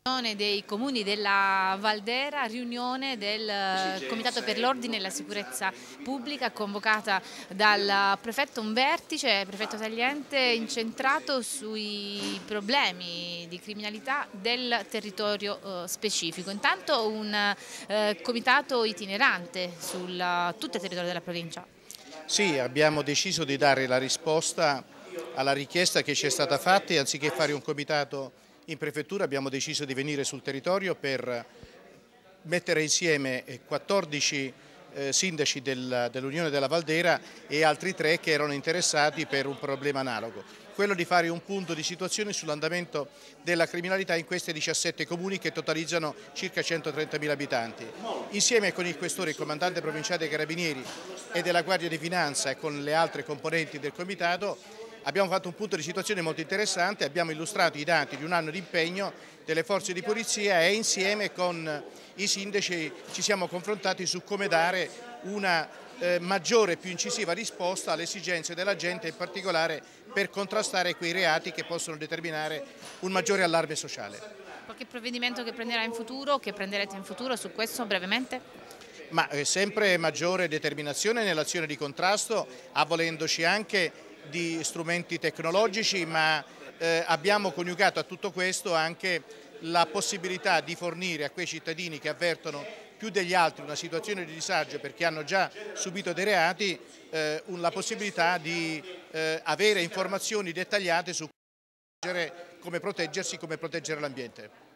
Dei comuni della Valdera, riunione del Comitato per l'Ordine e la Sicurezza Pubblica convocata dal prefetto, un vertice, prefetto Tagliente, incentrato sui problemi di criminalità del territorio specifico. Intanto un comitato itinerante su tutto il territorio della provincia. Sì, abbiamo deciso di dare la risposta alla richiesta che ci è stata fatta e anziché fare un comitato in prefettura abbiamo deciso di venire sul territorio per mettere insieme 14 sindaci dell'Unione della Valdera e altri 3 che erano interessati per un problema analogo, quello di fare un punto di situazione sull'andamento della criminalità in questi 17 comuni che totalizzano circa 130.000 abitanti. Insieme con il questore, il comandante provinciale dei Carabinieri e della Guardia di Finanza e con le altre componenti del comitato abbiamo fatto un punto di situazione molto interessante, abbiamo illustrato i dati di un anno di impegno delle forze di polizia e insieme con i sindaci ci siamo confrontati su come dare una maggiore e più incisiva risposta alle esigenze della gente, in particolare per contrastare quei reati che possono determinare un maggiore allarme sociale. Qualche provvedimento che prenderà in futuro, che prenderete in futuro su questo brevemente? Ma sempre maggiore determinazione nell'azione di contrasto, avvalendoci anche di strumenti tecnologici, ma abbiamo coniugato a tutto questo anche la possibilità di fornire a quei cittadini che avvertono più degli altri una situazione di disagio perché hanno già subito dei reati, la possibilità di avere informazioni dettagliate su come proteggersi, come proteggere l'ambiente.